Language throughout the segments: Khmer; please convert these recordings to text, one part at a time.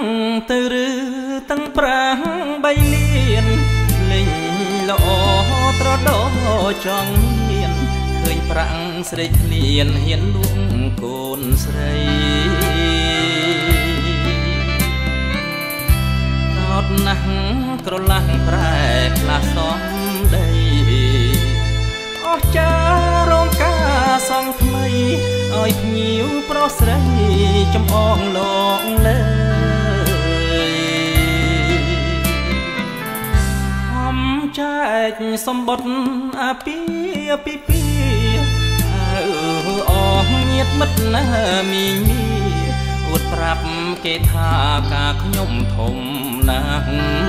ទៅឬទាំងប្រាំងបីលានលេងល្អត្រដោចង់មានឃើញប្រាំងស្រីឃ្លានហ៊ានលួងកូនស្រីកោតណាស់ក្រឡាស់ប្រែខ្លះសំដីអស់ចារោងការសង់ថ្មីឲ្យភ្ញៀវប្រុសស្រីចំអងលងលើហំចែកសម្បត្តិអាពីអស់ញាតមិត្តណាមីអួតប្រាប់គេថាការខ្ញុំធំណាស់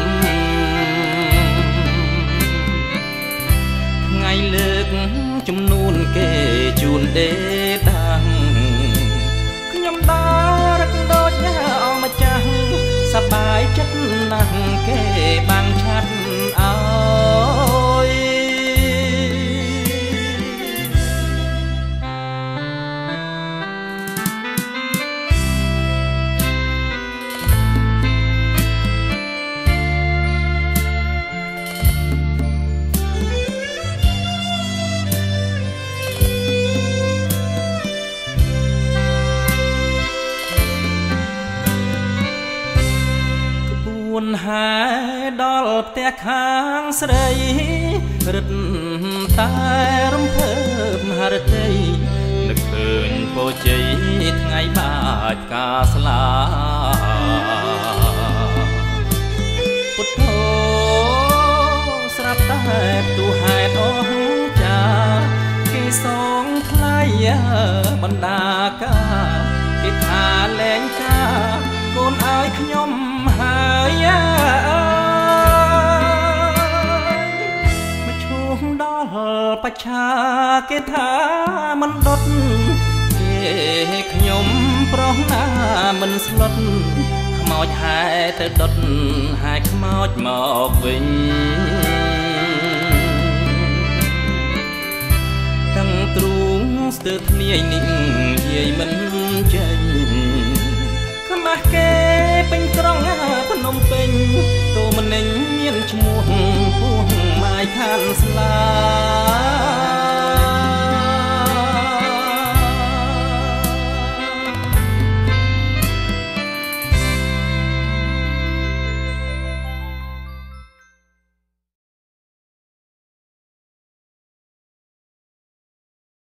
ថ្ងៃលើកចំនួនគេជូនដេតាំងខ្ញុំដើររឹកដូចណាអម្ចាស់សប្បាយចិត្តណាស់គេបាំងឆាត់ឲ្យហែដល់ផ្ទះខាងស្រីរឹតតែរំភើបហរតីនឹកឃើញពរជ័យថ្ងៃបាចការស្លាពុទ្ធោស្រាប់តែទូហេតុអស់ចាគេសងថ្លៃបណ្ដាការគេថាលែងការកូនឲ្យខ្ញុំហើយមកឈូងដល់បច្ឆាគេថាមិនដុតគេខ្ញុំប្រុសណាមិនស្លុតខ្មោចហែទៅដុតហែខ្មោចមកវិញទាំងទ្រូងស្ទើរធ្នាយនេះយាយមិនចេញខ្មាស់គេពេញក្រុងភ្នំពេញទូមនិញមានឈ្មោះពោះម៉ាយខានស្លា